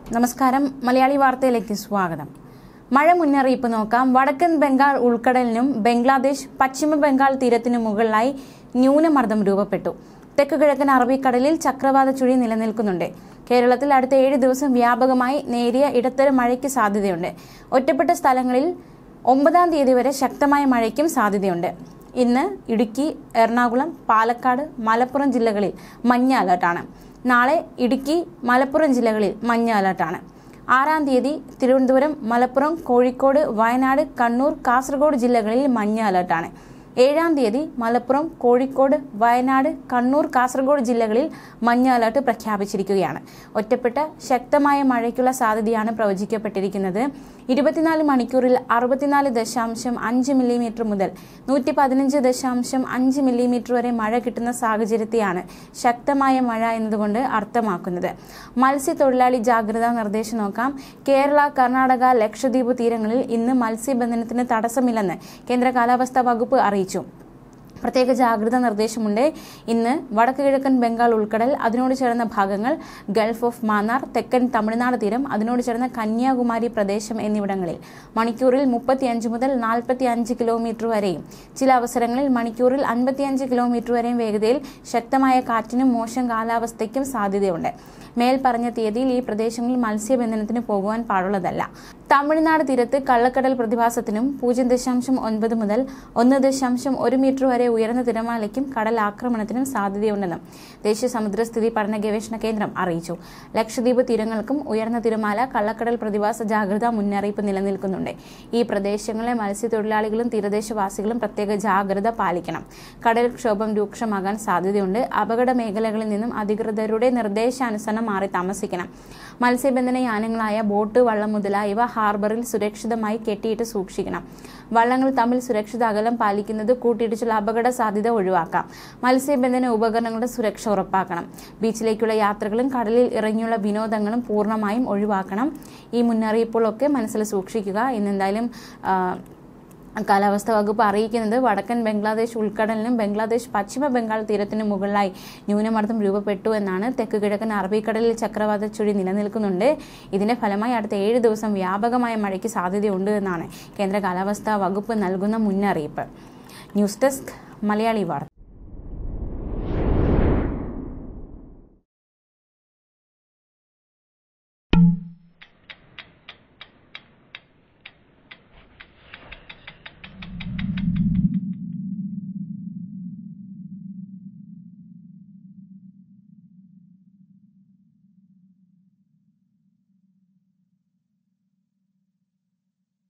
നമസ്കാരം മലയാളി വാർത്തയിലേക്ക് സ്വാഗതം. മഴ മുന്നറിയിപ്പ് നോക്കാം. വടക്കൻ ബംഗാൾ ഉൾക്കടലിനും ബംഗ്ലാദേശ് പശ്ചിമ ബംഗാൾ തീരത്തിനു മുകളിലായി ന്യൂനമർദ്ദം രൂപപ്പെട്ടു. തെക്ക് കിഴക്കൻ അറബിക്കടലിൽ ചക്രവാത ചുഴി നിലനിൽക്കുന്നുണ്ട്. കേരളത്തിൽ അടുത്ത 7 ദിവസം വ്യാപകമായി നേരിയ ഇടത്തരം മഴയ്ക്ക് സാധ്യതയുണ്ട്. ഒറ്റപ്പെട്ട സ്ഥലങ്ങളിൽ 9-ാം തീയതി വരെ ശക്തമായ മഴയ്ക്കും സാധ്യതയുണ്ട്. ഇന്ന് ഇടുക്കി, എറണാകുളം, പാലക്കാട്, മലപ്പുറം ജില്ലകളിൽ മഞ്ഞ അലർട്ടാണ്. നാളെ ഇടുക്കി, മലപ്പുറം ജില്ലകളിൽ മഞ്ഞ അലർട്ടാണ്. 6-ാം തീയതി തിരുവനന്തപുരം, മലപ്പുറം, കോഴിക്കോട്, വയനാട്, കണ്ണൂർ, കാസർഗോഡ് ജില്ലകളിൽ മഞ്ഞ അലർട്ടാണ്. 7-ാം തീയതി മലപ്പുറം, കോഴിക്കോട്, വയനാട്, കണ്ണൂർ, കാസർഗോഡ് ജില്ലകളിൽ മഞ്ഞ അലർട്ട് പ്രഖ്യാപിച്ചിരിക്കുകയാണ്. ഒറ്റപ്പെട്ട ശക്തമായ മഴയ്ക്കുള്ള സാധ്യതയാണ് പ്രവചിക്കപ്പെട്ടിരിക്കുന്നത്. 24 മണിക്കൂറിൽ 64.5 മില്ലിമീറ്റർ മുതൽ 115.5 മില്ലിമീറ്റർ വരെ മഴ കിട്ടുന്ന സാഹചര്യത്തെയാണ് ശക്തമായ മഴ എന്നതുകൊണ്ട് അർത്ഥമാക്കുന്നത്. മത്സ്യത്തൊഴിലാളി ജാഗ്രതാ നിർദ്ദേശം നോക്കാം. കേരള, കർണാടക, ലക്ഷദ്വീപ് തീരങ്ങളിൽ ഇന്ന് മത്സ്യബന്ധനത്തിന് തടസ്സമില്ലെന്ന് കേന്ദ്ര കാലാവസ്ഥാ വകുപ്പ് അറിയിച്ചു. പ്രത്യേക ജാഗ്രതാ നിർദ്ദേശമുണ്ട്. ഇന്ന് വടക്ക് കിഴക്കൻ ബംഗാൾ ഉൾക്കടൽ, അതിനോട് ചേർന്ന ഭാഗങ്ങൾ, ഗൾഫ് ഓഫ് മാന്നാർ, തെക്കൻ തമിഴ്നാട് തീരം, അതിനോട് ചേർന്ന കന്യാകുമാരി പ്രദേശം എന്നിവിടങ്ങളിൽ മണിക്കൂറിൽ 35 മുതൽ 45 കിലോമീറ്റർ വരെയും ചില അവസരങ്ങളിൽ മണിക്കൂറിൽ 55 കിലോമീറ്റർ വരെയും വേഗതയിൽ ശക്തമായ കാറ്റിനും മോശം കാലാവസ്ഥയ്ക്കും സാധ്യതയുണ്ട്. മേൽപ്പറഞ്ഞ തീയതിയിൽ ഈ പ്രദേശങ്ങളിൽ മത്സ്യബന്ധനത്തിന് പോകുവാൻ പാടുള്ളതല്ല. തമിഴ്നാട് തീരത്ത് കള്ളക്കടൽ പ്രതിഭാസത്തിനും 0.9 മുതൽ 1.1 മീറ്റർ വരെ ഉയർന്ന തിരമാലയ്ക്കും കടൽ ആക്രമണത്തിനും സാധ്യതയുണ്ടെന്നും ദേശീയ സമുദ്രസ്ഥിതി പഠന ഗവേഷണ കേന്ദ്രം അറിയിച്ചു. ലക്ഷദ്വീപ് തീരങ്ങൾക്കും ഉയർന്ന തിരമാല, കള്ളക്കടൽ പ്രതിഭാസ ജാഗ്രതാ മുന്നറിയിപ്പ് നിലനിൽക്കുന്നുണ്ട്. ഈ പ്രദേശങ്ങളിലെ മത്സ്യത്തൊഴിലാളികളും തീരദേശവാസികളും പ്രത്യേക ജാഗ്രത പാലിക്കണം. കടൽക്ഷോഭം രൂക്ഷമാകാൻ സാധ്യതയുണ്ട്. അപകട മേഖലകളിൽ നിന്നും അധികൃതരുടെ നിർദ്ദേശാനുസരണം മാറി താമസിക്കണം. മത്സ്യബന്ധന യാനങ്ങളായ ബോട്ട്, വള്ളം മുതലായവ ഹാർബറിൽ സുരക്ഷിതമായി കെട്ടിയിട്ട് സൂക്ഷിക്കണം. വള്ളങ്ങൾ തമ്മിൽ സുരക്ഷിത അകലം പാലിക്കുന്നത് കൂട്ടിയിടിച്ചുള്ള അപകട സാധ്യത ഒഴിവാക്കാം. മത്സ്യബന്ധന ഉപകരണങ്ങളുടെ സുരക്ഷ ഉറപ്പാക്കണം. ബീച്ചിലേക്കുള്ള യാത്രകളും കടലിൽ ഇറങ്ങിയുള്ള വിനോദങ്ങളും പൂർണ്ണമായും ഒഴിവാക്കണം. ഈ മുന്നറിയിപ്പുകളൊക്കെ മനസ്സിൽ സൂക്ഷിക്കുക. ഇന്നെന്തായാലും കാലാവസ്ഥാ വകുപ്പ് അറിയിക്കുന്നത് വടക്കൻ ബംഗ്ലാദേശ് ഉൾക്കടലിനും ബംഗ്ലാദേശ് പശ്ചിമ ബംഗാൾ തീരത്തിനു മുകളിലായി ന്യൂനമർദ്ദം രൂപപ്പെട്ടു എന്നാണ്. തെക്ക് കിഴക്കൻ അറബിക്കടലിൽ ചക്രവാത ചുഴി നിലനിൽക്കുന്നുണ്ട്. ഇതിന്റെ ഫലമായി അടുത്ത 7 ദിവസം വ്യാപകമായ മഴയ്ക്ക് സാധ്യതയുണ്ട് എന്നാണ് കേന്ദ്ര കാലാവസ്ഥാ വകുപ്പ് നൽകുന്ന മുന്നറിയിപ്പ്. ന്യൂസ് ഡെസ്ക് മലയാളി വാർത്ത.